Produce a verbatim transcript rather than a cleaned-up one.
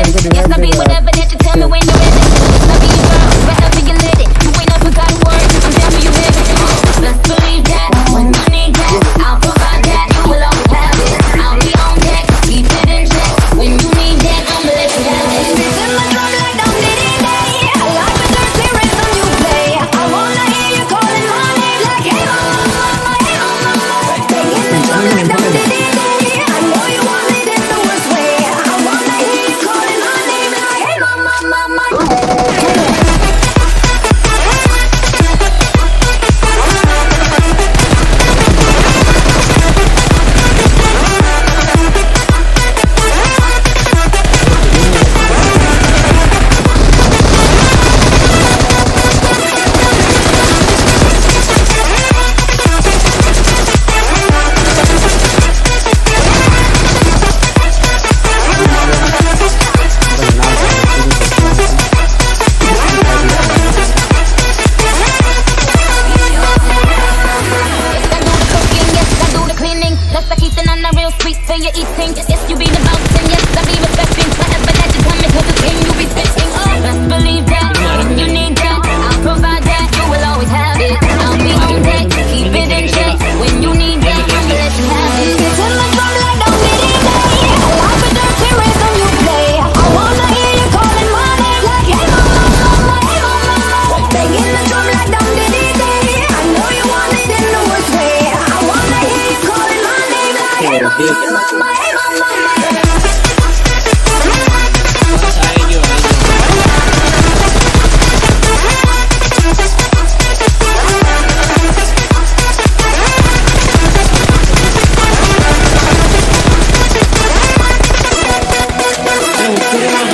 feeling. Yes, I'll be whatever that you tell me when you're ready. Yes, I'll be your girl, wherever you let it. You ain't never got a word, I'm down for you heavy. Best believe that, when you need that, I'll provide that. You will always have it, I'll be on deck, keep it in check. When you need that, I'ma let you have it. This is my drum like Dom Diddy Day. I like the dirty rhythm you play. I wanna hear you calling my name like hey mama, mama, hey mama, mama. Banging the drum like Dom Diddy Day. I know you want it in the worst way. I wanna hear you calling my name like hey mama, mama. So you're eating, yes, you be the boss, and yes, I be respecting whatever that you tell me, cause it's in you be spitting. Best believe that, when you need that, I'll provide that, you will always have it. I'll be on deck, keep it in check. When you need that, I'ma let you have it. It's in my drum like Dom Diddy Day. I like the dirty rhythm you play. I wanna hear you calling my name like hey mama, mama, hey mama, mama. Banging the drum like Dom Diddy Day. I know you want it in the worst way. I wanna hear you calling my name like hey mama, mama, hey mama, mama. Hey,